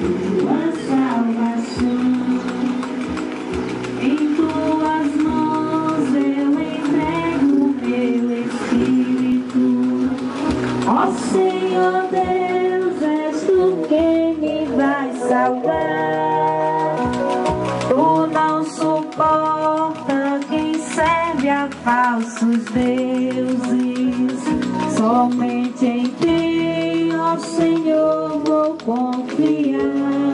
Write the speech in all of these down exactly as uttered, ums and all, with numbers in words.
tua salvação. Em tuas mãos eu entrego meu espírito. Ó Senhor Deus, és tu quem me vai salvar. Tu não suporta quem serve a falsos deuses. Somente em ti, ó Senhor, vou confiar.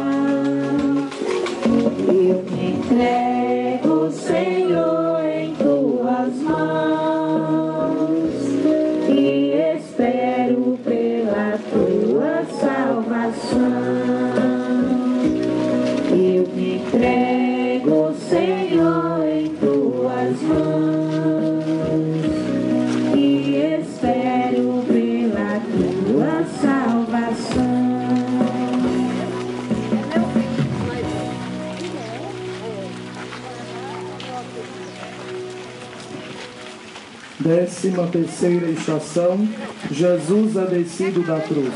Eu me entrego, Senhor, em tuas mãos e espero pela tua salvação. Eu me entrego, Senhor, em tuas mãos e espero pela tua salvação. Décima terceira estação, Jesus é descido da cruz.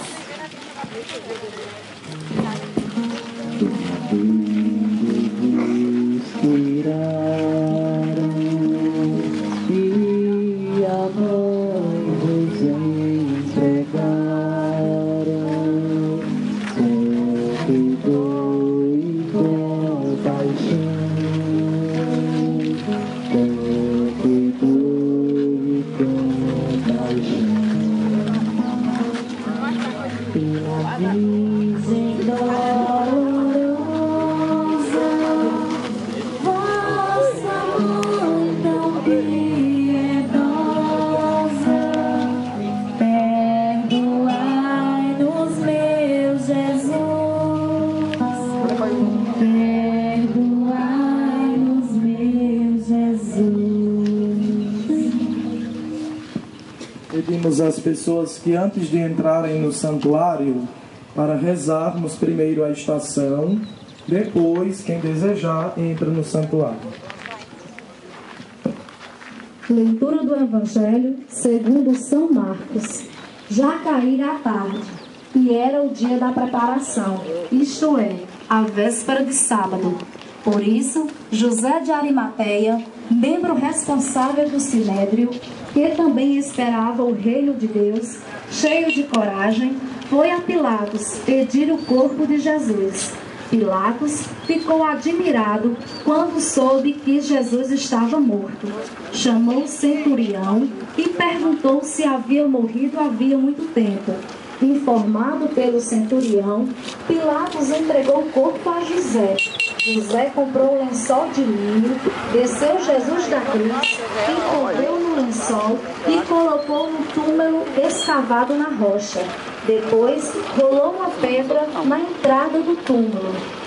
E a mãe vos entregaram, com dor e compaixão, com dor e compaixão. Pela Virgem dolorosa, vossa mãe tão piedosa, perdoai-nos, meu Jesus, perdoai-nos, meu Jesus. Pedimos às pessoas que antes de entrarem no santuário, para rezarmos primeiro a estação, depois, quem desejar, entra no santuário. Leitura do Evangelho segundo São Marcos. Já caíra a tarde, e era o dia da preparação, isto é, a véspera de sábado. Por isso, José de Arimateia, membro responsável do Sinédrio, que também esperava o reino de Deus, cheio de coragem, foi a Pilatos pedir o corpo de Jesus. Pilatos ficou admirado quando soube que Jesus estava morto. Chamou o centurião e perguntou se havia morrido havia muito tempo. Informado pelo centurião, Pilatos entregou o corpo a José. José comprou um lençol de linho, desceu Jesus da cruz, envolveu no lençol e colocou no túmulo escavado na rocha. Depois, rolou uma pedra na entrada do túmulo.